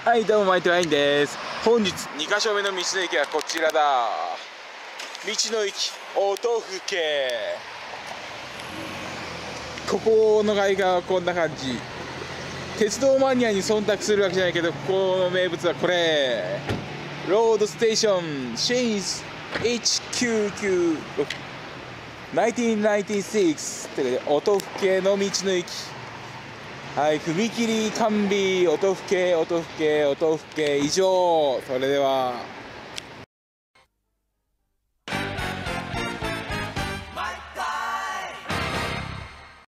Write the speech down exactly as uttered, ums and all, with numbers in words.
はいどうもマイトワインです。本日にかしょめの道の駅はこちらだ。道の駅音更。ここの外観はこんな感じ。鉄道マニアに忖度するわけじゃないけど、ここの名物はこれ、ロードステーションシェインズせんきゅうひゃくきゅうじゅうろく せんきゅうひゃくきゅうじゅうろくということで、音更の道の駅。はい、踏切完備、音更、音更、音更以上。それでは。